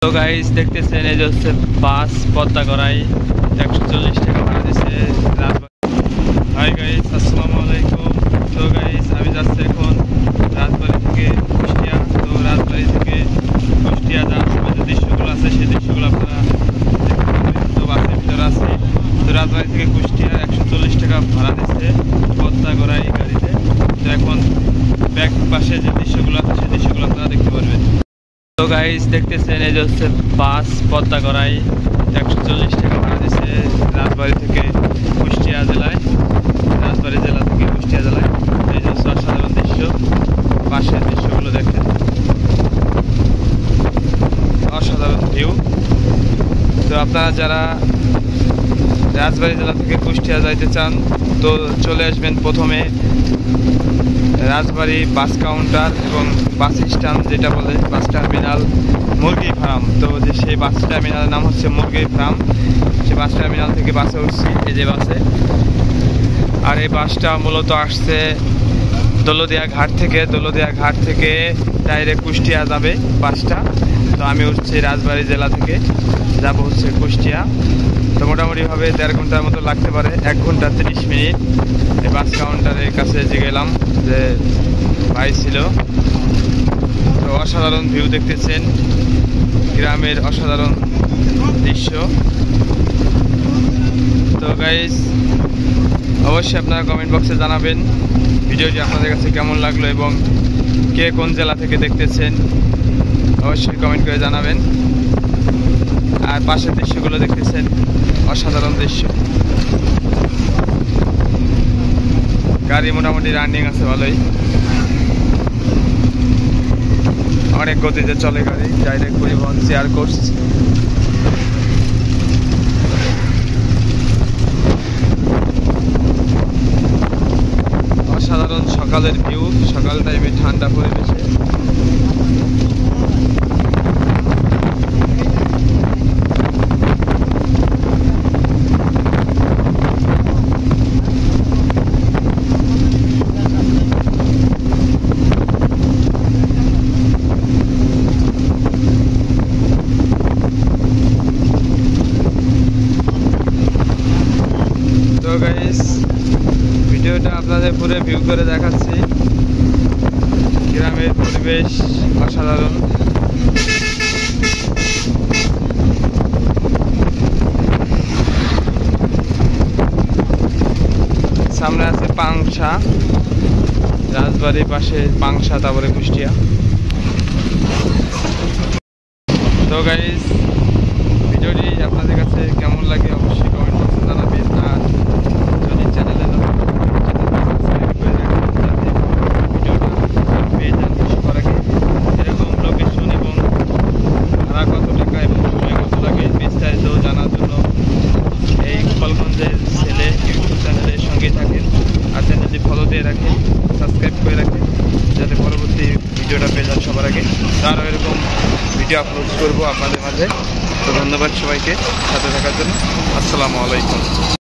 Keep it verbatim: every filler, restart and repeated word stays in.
তো গাইস দেখতেছেন এই যে হচ্ছে বাস পদ্মা গড়াই একশো চল্লিশ টাকা ভাড়া দিচ্ছে রাজবাড়ি। হাই গাইস, আসসালামু আলাইকুম। তো গাইস আমি যাচ্ছি এখন রাজবাড়ি থেকে কুষ্টিয়া। তো রাজবাড়ি থেকে কুষ্টিয়া যাওয়ার সময় যে দৃশ্যগুলো আছে সেই দৃশ্যগুলো আপনারা তো বাসের ভিতরে আছে। তো রাজবাড়ি থেকে কুষ্টিয়া একশো চল্লিশ টাকা ভাড়া দিচ্ছে পদ্মা গড়াই গাড়িতে। তো এখন ব্যাক পাশে যে দৃশ্যগুলো আছে সেই দৃশ্যগুলো আপনারা দেখতে পারবেন। তো গাইস দেখতেছেন এই যে হচ্ছে বাস পদ্মা গড়াই একশো চল্লিশ টাকা ভাড়া দিচ্ছে রাজবাড়ি থেকে কুষ্টিয়া জেলায়, রাজবাড়ি জেলা থেকে কুষ্টিয়া জেলায়। এই যে হচ্ছে অসাধারণ দৃশ্য, পাশের দৃশ্যগুলো দেখেন, অসাধারণ ভিউ। তো আপনারা যারা রাজবাড়ি জেলা থেকে কুষ্টিয়া যাইতে চান তো চলে আসবেন প্রথমে রাজবাড়ি বাস কাউন্টার এবং বাস স্ট্যান্ড, যেটা বলে বাস টার্মিনাল মুরগি ফার্ম। তো যে সেই বাস টার্মিনালের নাম হচ্ছে মুরগি ফার্ম। সে বাস টার্মিনাল থেকে বাসে উঠছি, এই যে বাসে। আর এই বাসটা মূলত আসছে দৌলতদিয়া ঘাট থেকে, দৌলতদিয়া ঘাট থেকে ডাইরেক্ট কুষ্টিয়া যাবে বাসটা। তো আমি উঠছি রাজবাড়ি জেলা থেকে, যাব হচ্ছে কুষ্টিয়া। তো মোটামুটিভাবে দেড় ঘন্টার মতো লাগতে পারে, এক ঘন্টা তিরিশ মিনিট। এই বাস কাউন্টারের কাছে যে গেলাম, যে ভাই ছিল। তো অসাধারণ ভিউ দেখতেছেন, গ্রামের অসাধারণ দৃশ্য। তো গাইস অবশ্যই আপনারা কমেন্ট বক্সে জানাবেন ভিডিওটি আপনাদের কাছে কেমন লাগলো এবং কে কোন জেলা থেকে দেখতেছেন অবশ্যই কমেন্ট করে জানাবেন। আর পাশের দৃশ্যগুলো দেখতেছেন, অসাধারণ দৃশ্য। গাড়ি মোটামুটি রানিং আছে ভালোই, অনেক গতিতে চলে গাড়ি, ডাইরেক্ট পরিবহন শেয়ার কোর্স। অসাধারণ সকালের ভিউ, সকাল টাইমে ঠান্ডা পরিবেশে। তো গাইস ভিডিওটা আপনাদের পুরো ভিউ করে দেখাচ্ছি, গ্রামের পরিবেশ অসাধারণ। সামনে আছে পাংশা, রাজবাড়ির পাশে পাংশা, তারপরে কুষ্টিয়া। তো গাইস ভিডিওটি আপনাদের কাছে কেমন লাগে অবশ্যই কমেন্ট বক্সে জানাবেন। আর যদি চ্যানেলে সাবস্ক্রাইব করে রাখবেন যাতে ভিডিওটা পেয়ে যান সবার আগে। এরকম লোকেশন এবং ভাড়া কত টাকা এবং সময় কত লাগে বিস্তারিত জানার জন্য এই গোপালগঞ্জের ছেলে ইউটিউব চ্যানেলের সঙ্গে থাকেন। আর চ্যানেলটি ফলো দিয়ে রাখেন, সাবস্ক্রাইব করে রাখেন যাতে পরবর্তী ভিডিওটা পেয়ে যান সবার আগে। আরও এরকম ভিডিও আপলোড করবো আপনাদের মাঝে। তো ধন্যবাদ সবাইকে সাথে থাকার জন্য। আসসালামু আলাইকুম।